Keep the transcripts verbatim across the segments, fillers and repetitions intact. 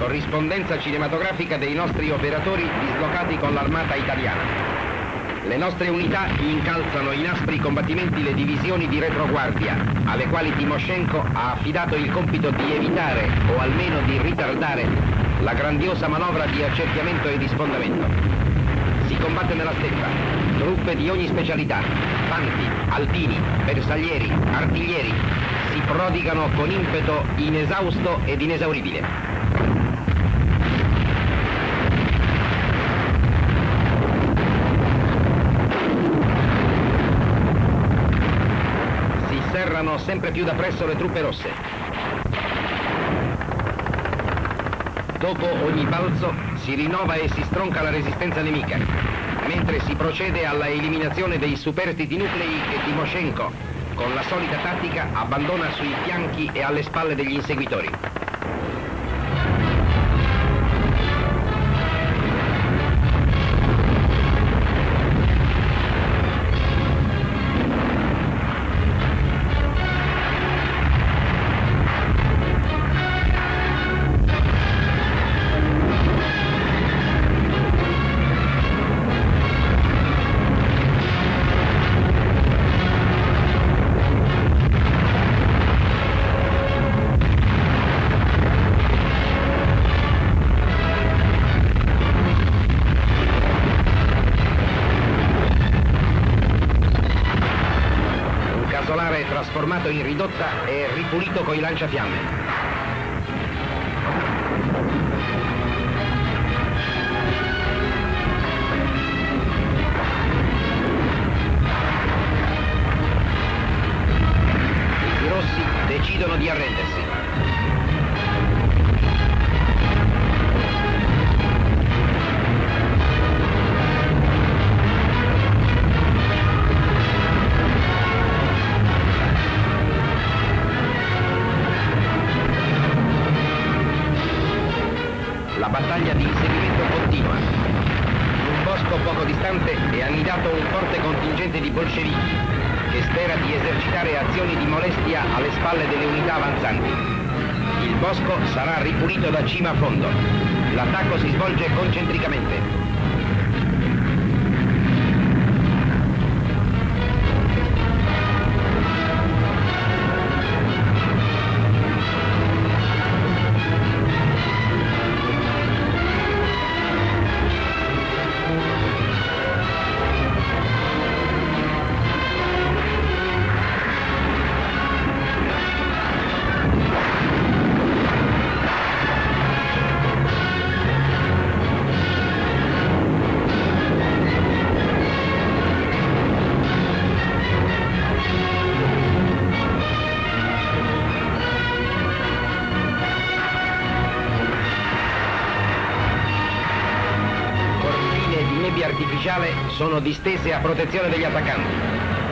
corrispondenza cinematografica dei nostri operatori dislocati con l'armata italiana. Le nostre unità incalzano in aspri combattimenti le divisioni di retroguardia, alle quali Timoshenko ha affidato il compito di evitare, o almeno di ritardare, la grandiosa manovra di accerchiamento e di sfondamento. Si combatte nella steppa, truppe di ogni specialità, fanti, alpini, bersaglieri, artiglieri, si prodigano con impeto inesausto ed inesauribile. Serrano sempre più da presso le truppe rosse. Dopo ogni balzo si rinnova e si stronca la resistenza nemica, mentre si procede alla eliminazione dei superstiti nuclei che Timoshenko, con la solita tattica, abbandona sui fianchi e alle spalle degli inseguitori. Trasformato in ridotta e ripulito coi lanciafiamme. I rossi decidono di arrendersi. La battaglia di inseguimento continua. In un bosco poco distante è annidato un forte contingente di bolscevichi che spera di esercitare azioni di molestia alle spalle delle unità avanzanti. Il bosco sarà ripulito da cima a fondo. L'attacco si svolge concentricamente. Artificiale sono distese a protezione degli attaccanti.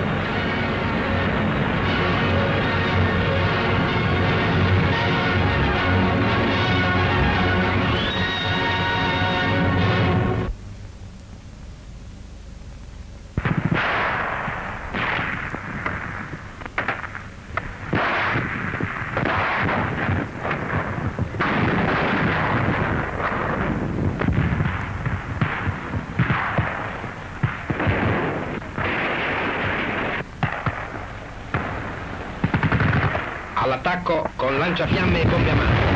All'attacco con lanciafiamme e bombe a mano.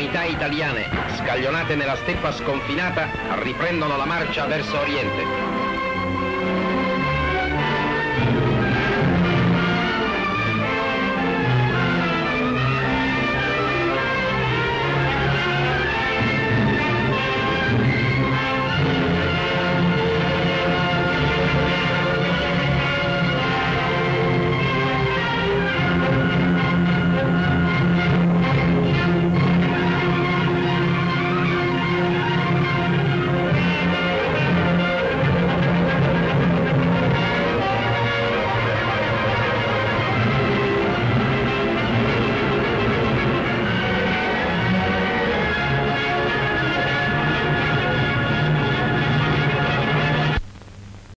unità italiane, scaglionate nella steppa sconfinata, riprendono la marcia verso oriente.